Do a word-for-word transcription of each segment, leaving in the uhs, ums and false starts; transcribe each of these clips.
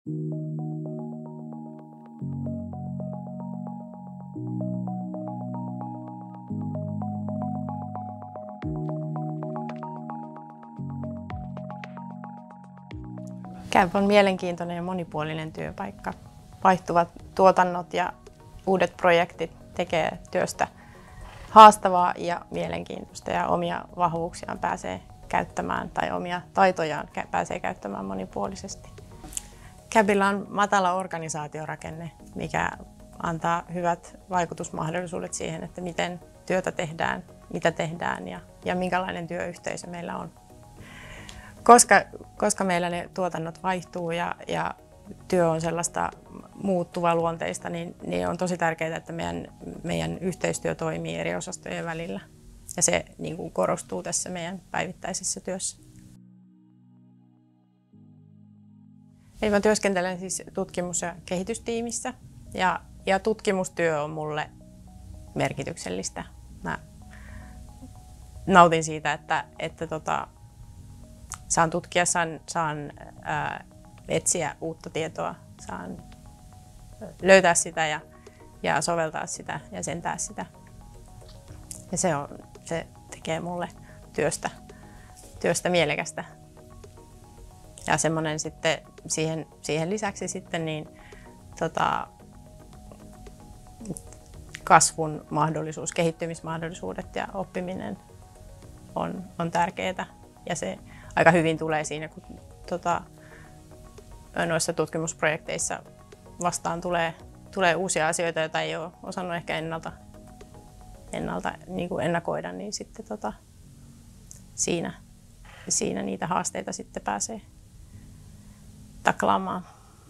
Camp on mielenkiintoinen ja monipuolinen työpaikka. Vaihtuvat tuotannot ja uudet projektit tekee työstä haastavaa ja mielenkiintoista ja omia vahvuuksiaan pääsee käyttämään tai omia taitojaan pääsee käyttämään monipuolisesti. Campilla on matala organisaatiorakenne, mikä antaa hyvät vaikutusmahdollisuudet siihen, että miten työtä tehdään, mitä tehdään ja, ja minkälainen työyhteisö meillä on. Koska, koska meillä ne tuotannot vaihtuu ja, ja työ on sellaista muuttuvaa luonteista, niin, niin on tosi tärkeää, että meidän, meidän yhteistyö toimii eri osastojen välillä. Ja se niin kuin korostuu tässä meidän päivittäisessä työssä. Eli mä työskentelen siis tutkimus- ja kehitystiimissä ja, ja tutkimustyö on mulle merkityksellistä. Mä nautin siitä, että, että tota, saan tutkia, saan, saan ää, etsiä uutta tietoa, saan löytää sitä ja, ja soveltaa sitä ja sentää sitä. Ja se, on, se tekee mulle työstä, työstä mielekästä. Ja semmoinen sitten siihen, siihen lisäksi sitten niin, tota, kasvun mahdollisuus, kehittymismahdollisuudet ja oppiminen on, on tärkeää. Ja se aika hyvin tulee siinä, kun tota, noissa tutkimusprojekteissa vastaan tulee, tulee uusia asioita, joita ei ole osannut ehkä ennalta, ennalta niin kuin ennakoida, niin sitten tota, siinä, siinä niitä haasteita sitten pääsee taklaamaan.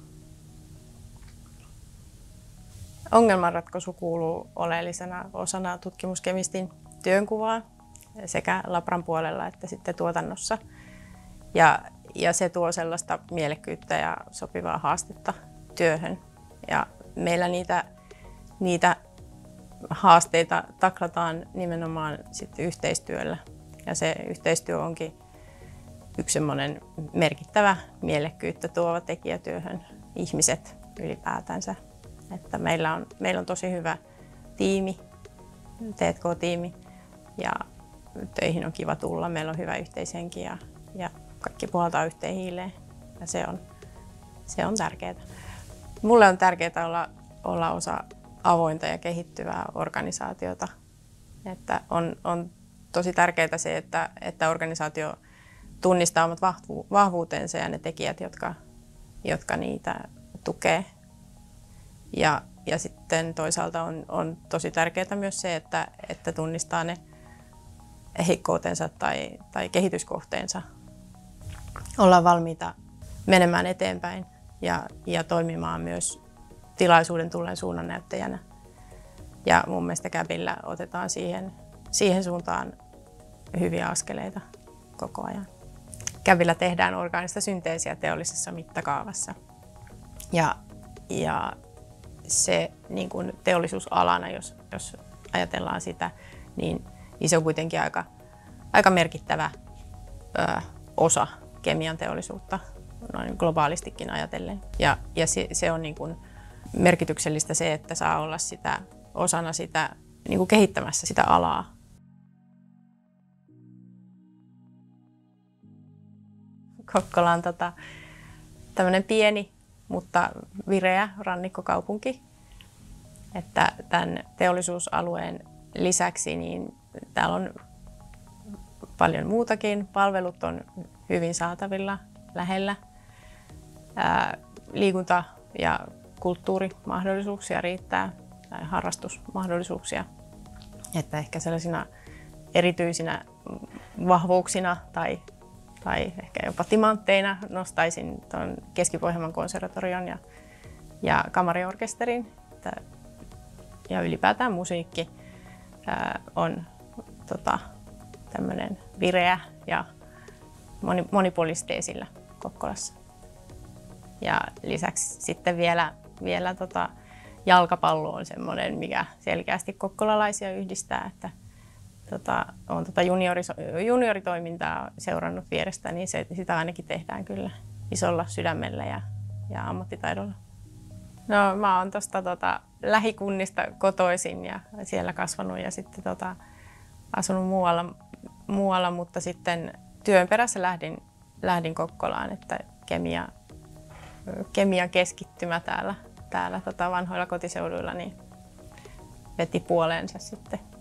Ongelmanratkaisu kuuluu oleellisena osana tutkimuskemistin työnkuvaa sekä labran puolella että sitten tuotannossa. Ja, ja se tuo sellaista mielekkyyttä ja sopivaa haastetta työhön. Ja meillä niitä, niitä haasteita taklataan nimenomaan sitten yhteistyöllä. Ja se yhteistyö onkin yksi semmoinen merkittävä mielekkyyttä tuova tekijä työhön, ihmiset ylipäätänsä. Että meillä on, meillä on tosi hyvä tiimi, T and K-tiimi ja töihin on kiva tulla. Meillä on hyvä yhteishenki ja, ja kaikki puhaltaa yhteen hiileen ja se on, se on tärkeää. Mulle on tärkeää olla, olla osa avointa ja kehittyvää organisaatiota. Että on, on tosi tärkeää se, että, että organisaatio tunnistaa omat vahvuutensa ja ne tekijät, jotka, jotka niitä tukee. Ja, ja sitten toisaalta on, on tosi tärkeää myös se, että, että tunnistaa ne heikkoutensa tai, tai kehityskohteensa. Ollaan valmiita menemään eteenpäin ja, ja toimimaan myös tilaisuuden tulleen suunnannäyttäjänä. Ja mun mielestä Campilla otetaan siihen, siihen suuntaan hyviä askeleita koko ajan. Campilla tehdään orgaanista synteesiä teollisessa mittakaavassa. Ja, ja se niin kuin teollisuusalana, jos, jos ajatellaan sitä, niin, niin se on kuitenkin aika, aika merkittävä ö, osa kemian teollisuutta noin globaalistikin ajatellen. Ja, ja se, se on niin kuin merkityksellistä se, että saa olla sitä, osana sitä niin kuin kehittämässä sitä alaa. Kokkola on tota, tämmöinen pieni, mutta vireä rannikkokaupunki. Että tämän teollisuusalueen lisäksi niin täällä on paljon muutakin. Palvelut on hyvin saatavilla lähellä. Ää, liikunta- ja kulttuurimahdollisuuksia riittää, tai harrastusmahdollisuuksia. Että ehkä sellaisina erityisinä vahvuuksina tai tai ehkä jopa timantteina nostaisin tuon Keski-Pohjanmaan konservatorion ja, ja kamariorkesterin. Ja ylipäätään musiikki ää, on tota, tämmöinen vireä ja moni, monipuolisesti esillä Kokkolassa. Ja lisäksi sitten vielä, vielä tota, jalkapallo on semmoinen, mikä selkeästi kokkolalaisia yhdistää. Että, Tota, olen tota juniori, junioritoimintaa seurannut vierestä, niin se, sitä ainakin tehdään kyllä isolla sydämellä ja, ja ammattitaidolla. No mä oon tuosta tota, lähikunnista kotoisin ja siellä kasvanut ja sitten tota, asunut muualla, muualla, mutta sitten työn perässä lähdin, lähdin Kokkolaan, että kemia, kemian keskittymä täällä, täällä tota vanhoilla kotiseuduilla niin veti puoleensa sitten.